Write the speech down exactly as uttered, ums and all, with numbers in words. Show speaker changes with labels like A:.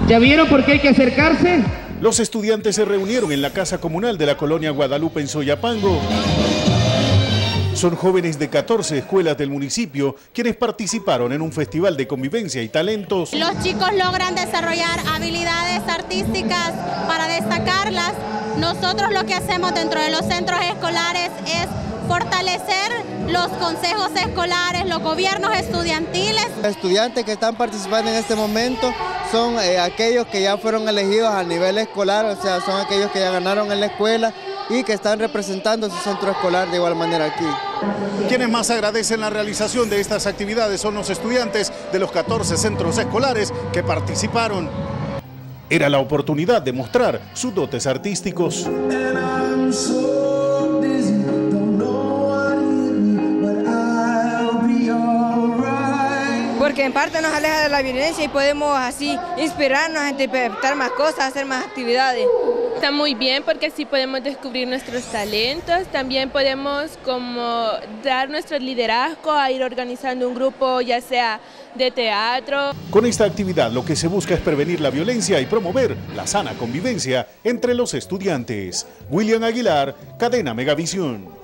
A: ¿Ya vieron por qué hay que acercarse?
B: Los estudiantes se reunieron en la casa comunal de la colonia Guadalupe en Soyapango. Son jóvenes de catorce escuelas del municipio quienes participaron en un festival de convivencia y talentos.
C: Los chicos logran desarrollar habilidades artísticas para destacarlas. Nosotros lo que hacemos dentro de los centros escolares es fortalecer los consejos escolares, los gobiernos estudiantiles.
D: Los estudiantes que están participando en este momento son eh, aquellos que ya fueron elegidos a nivel escolar, o sea, son aquellos que ya ganaron en la escuela y que están representando su centro escolar de igual manera aquí.
B: Quienes más agradecen la realización de estas actividades son los estudiantes de los catorce centros escolares que participaron. Era la oportunidad de mostrar sus dotes artísticos.
E: Porque en parte nos aleja de la violencia y podemos así inspirarnos a interpretar más cosas, hacer más actividades.
F: Está muy bien porque así podemos descubrir nuestros talentos, también podemos como dar nuestro liderazgo a ir organizando un grupo ya sea de teatro.
B: Con esta actividad lo que se busca es prevenir la violencia y promover la sana convivencia entre los estudiantes. William Aguilar, Cadena Megavisión.